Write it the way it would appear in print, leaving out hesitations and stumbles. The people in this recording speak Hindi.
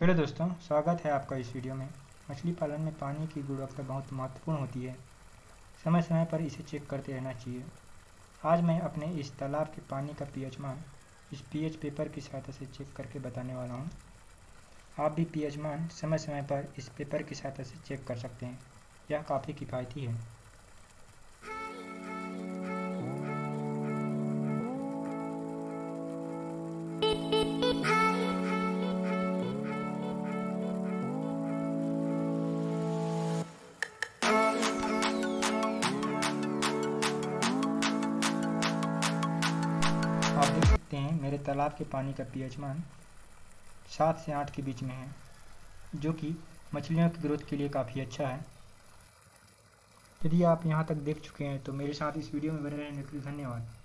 हेलो दोस्तों, स्वागत है आपका इस वीडियो में। मछली पालन में पानी की गुणवत्ता बहुत महत्वपूर्ण होती है। समय समय पर इसे चेक करते रहना चाहिए। आज मैं अपने इस तालाब के पानी का पीएच मान इस पीएच पेपर की सहायता से चेक करके बताने वाला हूँ। आप भी पीएच मान समय समय पर इस पेपर की सहायता से चेक कर सकते हैं। यह काफ़ी किफ़ायती है। आप देख सकते हैं मेरे तालाब के पानी का पीएच मान 7 से 8 के बीच में है, जो कि मछलियों की ग्रोथ के लिए काफ़ी अच्छा है। यदि आप यहाँ तक देख चुके हैं तो मेरे साथ इस वीडियो में बने रहने के लिए धन्यवाद।